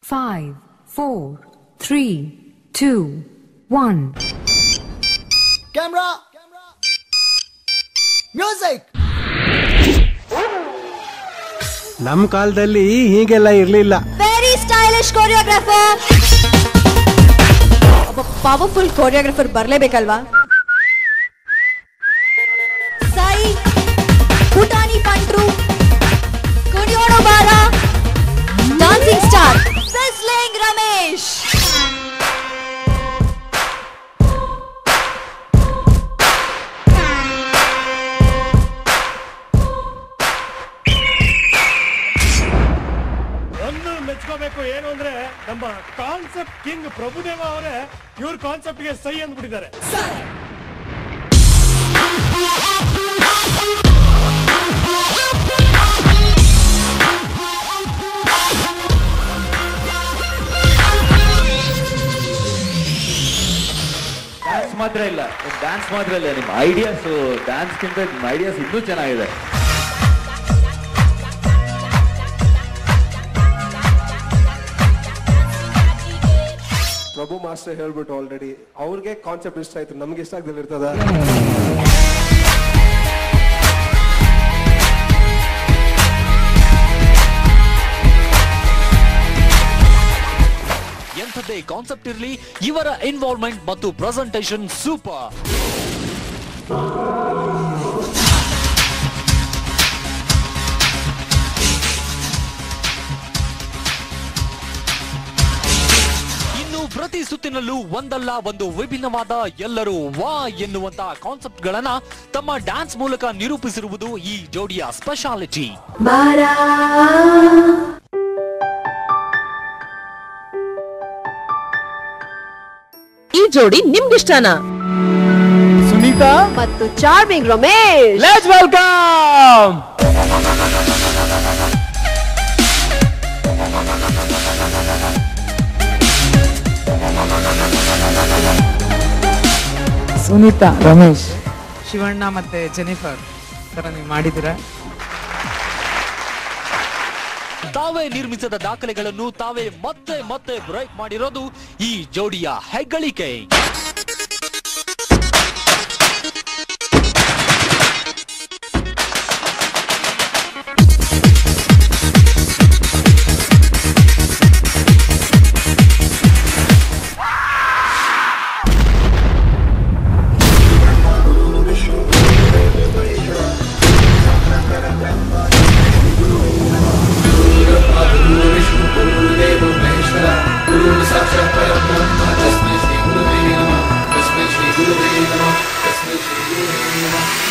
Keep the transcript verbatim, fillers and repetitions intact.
five, four, three, two, one. Camera! Music! ನಮ್ ಕಾಲದಲ್ಲಿ ಹೀಗೆಲ್ಲ ಇರ್ಲಿಲ್ಲ. Very stylish choreographer. ಒಬ್ಬ ಪವರ್ಫುಲ್ ಕೊರಿಯೋಗ್ರಾಫರ್ ಬರ್ಲೇಬೇಕಲ್ವಾ? ಸೈ ಪುಟಾಣಿ ಪಂಟ್ರು ಕುಣಿಯೋಣೋ ಬಾರ ಡಾನ್ಸಿಂಗ್ ಸ್ಟಾರ್ ಸಿಸ್ಲಿಂಗ್ ರಮೇಶ್. ಮೆಚ್ಕೋಬೇಕು ಏನು ಅಂದ್ರೆ ನಮ್ಮ ಕಾನ್ಸೆಪ್ಟ್ ಕಿಂಗ್ ಪ್ರಭುದೇವ ಅವರೇ ಇವ್ರ ಕಾನ್ಸೆಪ್ಟ್ ಗೆ ಸೈ ಅಂದ್ಬಿಟ್ಟಿದ್ದಾರೆ. ಡ್ಯಾನ್ಸ್ ಮಾತ್ರ ಇಲ್ಲ, ಡ್ಯಾನ್ಸ್ ಮಾತ್ರ ಇಲ್ಲ, ನಿಮ್ಮ ಐಡಿಯಾಸ್ ಡ್ಯಾನ್ಸ್ ಗಿಂತ ನಿಮ್ಮ ಐಡಿಯಾಸ್ ಇನ್ನೂ ಚೆನ್ನಾಗಿದೆ. ಪ್ರಭು ಮಾಸ್ಟರ್ ಹೇಳ್ಬಿಟ್ಟು ಆಲ್ರೆಡಿ ಅವ್ರಿಗೆ ಕಾನ್ಸೆಪ್ಟ್ ಇಷ್ಟ ಆಯ್ತು, ನಮ್ಗೆ ಇಷ್ಟ ಆಗದಲ್ಲಿ ಇರ್ತದ. ಎಂಥದ್ದೇ ಕಾನ್ಸೆಪ್ಟ್ ಇರಲಿ, ಇವರ ಇನ್ವಾಲ್ವ್ಮೆಂಟ್ ಮತ್ತು ಪ್ರೆಸೆಂಟೇಷನ್ ಸೂಪರ್. ಪ್ರತಿ ಸುತ್ತಿನಲ್ಲೂ ಒಂದಲ್ಲ ಒಂದು ವಿಭಿನ್ನವಾದ ಎಲ್ಲರೂ ವಾ ಎನ್ನುವಂತಹ ಕಾನ್ಸೆಪ್ಟ್ ಗಳನ್ನ ತಮ್ಮ ಡ್ಯಾನ್ಸ್ ಮೂಲಕ ನಿರೂಪಿಸಿರುವುದು ಈ ಜೋಡಿಯ ಸ್ಪೆಷಾಲಿಟಿ. ಈ ಜೋಡಿ ನಿಮ್ಗಿಷ್ಟನಾ? ಸುನೀತಾ ಮತ್ತು charming Ramesh, let's welcome. Sunita, Ramesh, Shivanna ಮತ್ತೆ ಜೆನಿಫರ್ ತರ ನೀವು ಮಾಡಿದಿರ. ತಾವೇ ನಿರ್ಮಿಸಿದ ದಾಖಲೆಗಳನ್ನು ತಾವೇ ಮತ್ತೆ ಮತ್ತೆ ಬ್ರೇಕ್ ಮಾಡಿರೋದು ಈ ಜೋಡಿಯ ಹೆಗ್ಗಳಿಕೆ. Thank you.